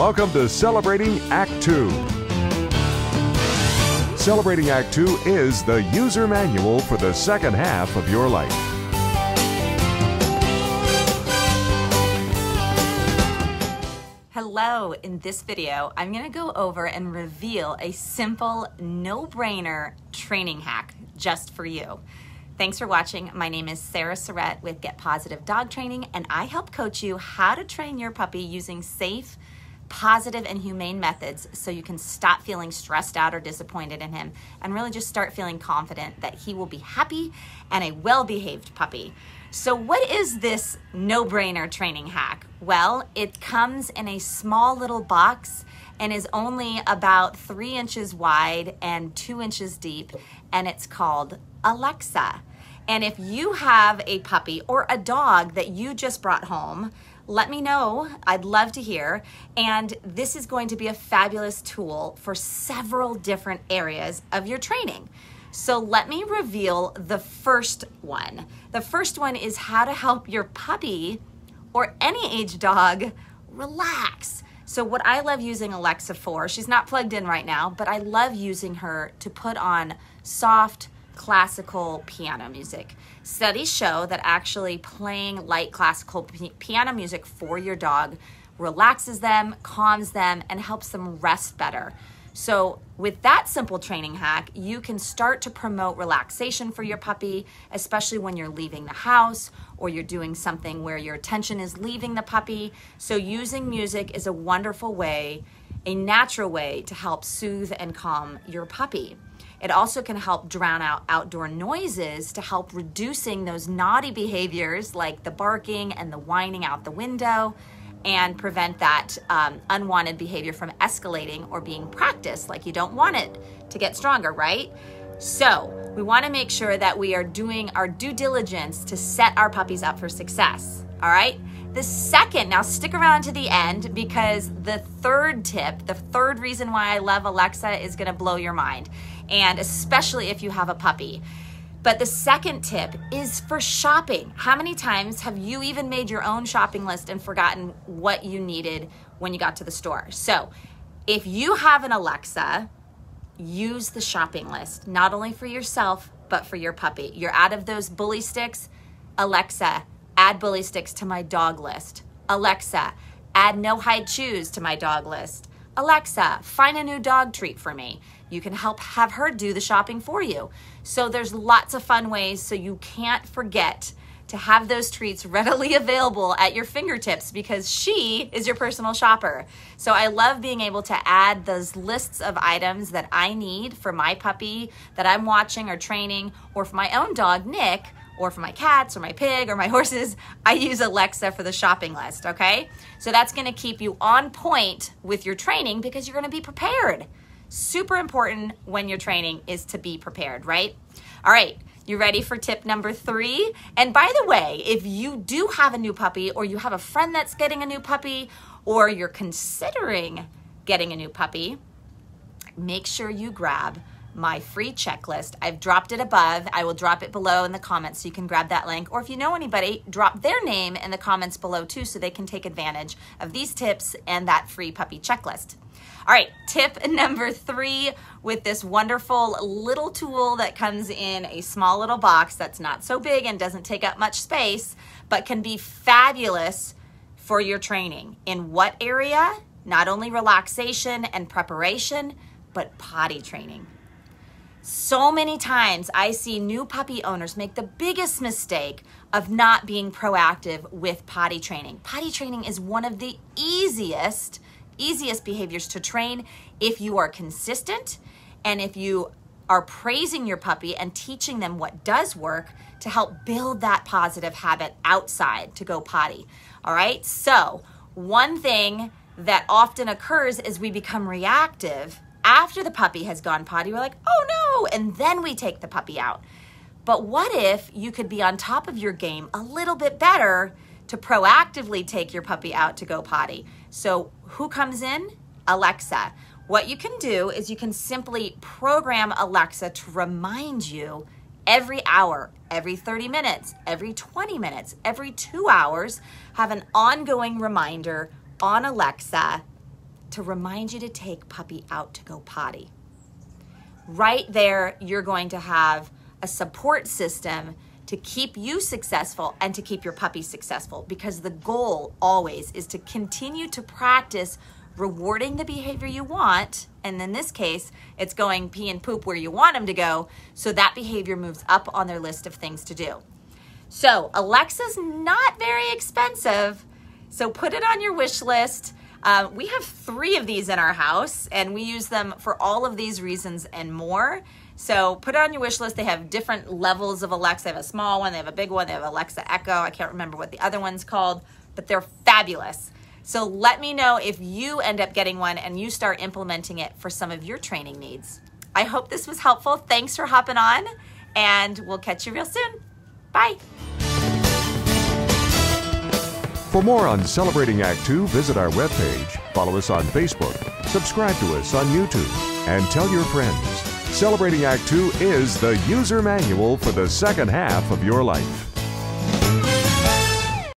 Welcome to Celebrating Act 2. Celebrating Act 2 is the user manual for the second half of your life. Hello, in this video, I'm going to go over and reveal a simple, no-brainer training hack just for you. Thanks for watching. My name is Surritt with Get Pawsitive Dog Training, and I help coach you how to train your puppy using safe, positive, and humane methods so you can stop feeling stressed out or disappointed in him and really just start feeling confident that he will be happy and a well-behaved puppy. So what is this no-brainer training hack? Well, it comes in a small little box and is only about 3 inches wide and 2 inches deep, and it's called Alexa. And if you have a puppy or a dog that you just brought home, let me know. I'd love to hear. And this is going to be a fabulous tool for several different areas of your training. So let me reveal the first one. The first one is how to help your puppy or any age dog relax. So what I love using Alexa for, she's not plugged in right now, but I love using her to put on soft, classical piano music. Studies show that actually playing light classical piano music for your dog relaxes them, calms them, and helps them rest better. So with that simple training hack, you can start to promote relaxation for your puppy, especially when you're leaving the house or you're doing something where your attention is leaving the puppy. So using music is a wonderful way, a natural way to help soothe and calm your puppy. It also can help drown out outdoor noises to help reducing those naughty behaviors like the barking and the whining out the window, and prevent that unwanted behavior from escalating or being practiced like you don't want it to get stronger, right? So we want to make sure that we are doing our due diligence to set our puppies up for success, all right? The second, now stick around to the end because the third tip, the third reason why I love Alexa is going to blow your mind, and especially if you have a puppy. But the second tip is for shopping. How many times have you even made your own shopping list and forgotten what you needed when you got to the store? So if you have an Alexa, use the shopping list, not only for yourself, but for your puppy. You're out of those bully sticks? Alexa, add bully sticks to my dog list. Alexa, add no hide chews to my dog list. Alexa, find a new dog treat for me. You can help have her do the shopping for you. So there's lots of fun ways so you can't forget to have those treats readily available at your fingertips because she is your personal shopper. So I love being able to add those lists of items that I need for my puppy that I'm watching or training, or for my own dog, Nick, or for my cats or my pig or my horses. I use Alexa for the shopping list, okay? So that's gonna keep you on point with your training because you're gonna be prepared. Super important when you're training is to be prepared, right? All right, you ready for tip number 3? And by the way, if you do have a new puppy, or you have a friend that's getting a new puppy, or you're considering getting a new puppy, make sure you grab my free checklist. I've dropped it above. I will drop it below in the comments so you can grab that link. Or if you know anybody, drop their name in the comments below too so they can take advantage of these tips and that free puppy checklist. All right, tip number 3 with this wonderful little tool that comes in a small little box that's not so big and doesn't take up much space, but can be fabulous for your training. In what area? Not only relaxation and preparation, but potty training. So many times I see new puppy owners make the biggest mistake of not being proactive with potty training. Potty training is one of the easiest behaviors to train if you are consistent and if you are praising your puppy and teaching them what does work to help build that positive habit outside to go potty. All right, so one thing that often occurs is we become reactive after the puppy has gone potty. We're like, oh no, and then we take the puppy out. But what if you could be on top of your game a little bit better to proactively take your puppy out to go potty? So who comes in? Alexa. What you can do is you can simply program Alexa to remind you every hour, every 30 minutes, every 20 minutes, every 2 hours, have an ongoing reminder on Alexa to remind you to take puppy out to go potty. Right there, you're going to have a support system to keep you successful and to keep your puppy successful, because the goal always is to continue to practice rewarding the behavior you want, and in this case, it's going pee and poop where you want them to go, so that behavior moves up on their list of things to do. So Alexa's not very expensive, so put it on your wish list. We have 3 of these in our house, and we use them for all of these reasons and more. So put it on your wish list. They have different levels of Alexa. They have a small one, they have a big one, they have Alexa Echo. I can't remember what the other one's called, but they're fabulous. So let me know if you end up getting one and you start implementing it for some of your training needs. I hope this was helpful. Thanks for hopping on, and we'll catch you real soon. Bye. For more on Celebrating Act 2, visit our webpage, follow us on Facebook, subscribe to us on YouTube, and tell your friends. Celebrating Act 2 is the user manual for the second half of your life.